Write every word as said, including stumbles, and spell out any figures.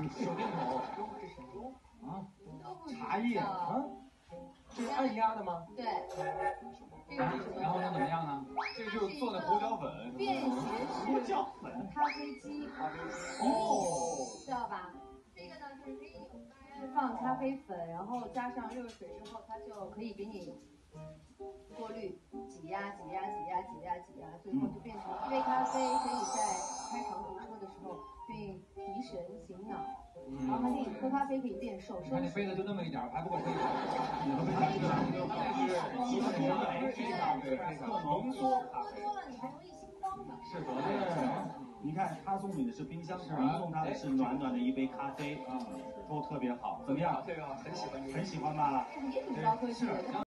手电筒，这什么啊？茶叶啊？这是按压的吗？ 对。这个是什么？ 然后呢？怎么样呢？ 这就是做的胡椒粉。 便携式胡椒粉。 咖啡机。 咖啡机。 哦。知道吧？这个呢，就是可以有放咖啡粉，然后加上热水之后，它就可以给你过滤、挤压、挤压、挤压、挤压、挤压，最后就变成一杯咖啡，可以在开长途车的时候可以提神醒脑，然后还可以喝咖啡可以变瘦。 看这杯子就那么一点，还不够喝一口。 浓缩喝多了你还容易心慌呢。 是的。 你看他送你的是冰箱，您送他的是暖暖的一杯咖啡啊，都特别好，怎么样？ 这个很喜欢， 很喜欢吧？ 也挺高科技的。